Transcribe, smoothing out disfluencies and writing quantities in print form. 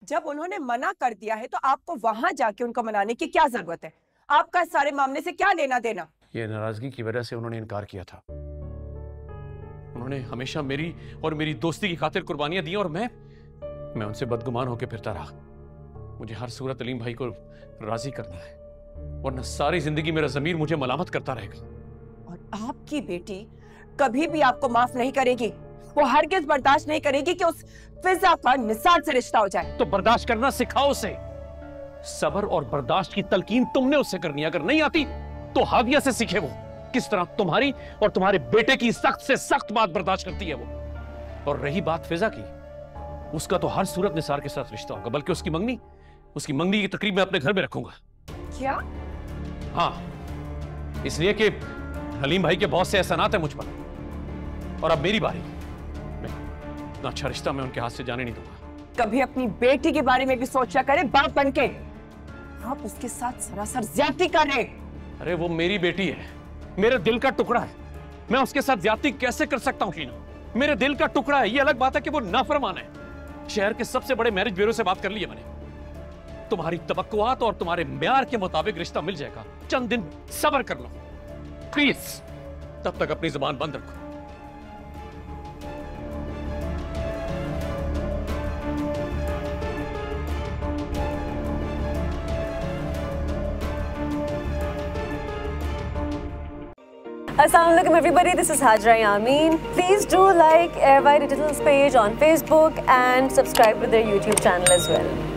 जब उन्होंने मना कर दिया है तो आपको वहां जाके उनको मनाने की क्या जरूरत है? आपका इस सारे मामले से क्या लेना देना? ये नाराजगी की वजह से उन्होंने इनकार किया था। उन्होंने हमेशा मेरी और मेरी दोस्ती की खातिर कुर्बानियां दी और मैं उनसे बदगुमान होकर फिरता रहा। मुझे हर सूरत अलीम भाई को राजी करना है, वरना सारी जिंदगी मेरा ज़मीर मुझे मलामत करता रहेगा। और आपकी बेटी कभी भी आपको माफ नहीं करेगी। वो हरगिज बर्दाश्त नहीं करेगी कि उस फिजा का निसार से रिश्ता हो जाए। तो बर्दाश्त करना सिखाओ उसे। सब्र और बर्दाश्त की तलकीन तुमने उससे करनी है। अगर नहीं आती तो हादिया से सीखे वो किस तरह तुम्हारी और तुम्हारे बेटे की सख्त से सख्त बात बर्दाश्त करती है वो। और रही बात फिजा की, उसका तो हर सूरत निसार के साथ रिश्ता होगा, बल्कि उसकी मंगनी की तकरीब मैं अपने घर में रखूंगा। क्या? हाँ, इसलिए कि हलीम भाई के बहुत से एहसानात है मुझ पर, और अब मेरी बारी। इतना अच्छा रिश्ता मैं उनके हाथ से जाने नहीं दूंगा। कभी अपनी बेटी के बारे में भी सोचा करे बाप बनके। आप उसके साथ सरासर ज्यादती कर रहे। अरे वो मेरी बेटी है, मेरे दिल का टुकड़ा है। मैं उसके साथ ज्यादती कैसे कर सकता हूं शीना? मेरे दिल का टुकड़ा है। ये अलग बात है कि वो नाफरमान है। शहर के सबसे बड़े मैरिज ब्यूरो से बात कर ली है मैंने। तुम्हारी तवक्कुआत और तुम्हारे म्यार के मुताबिक रिश्ता मिल जाएगा। चंद दिन सब्र कर लो प्लीज, तब तक अपनी जुबान बंद रखो। Assalamualaikum everybody, this is Hajra Yameen. Please do like Airwide Digital's page on Facebook and subscribe to their YouTube channel as well.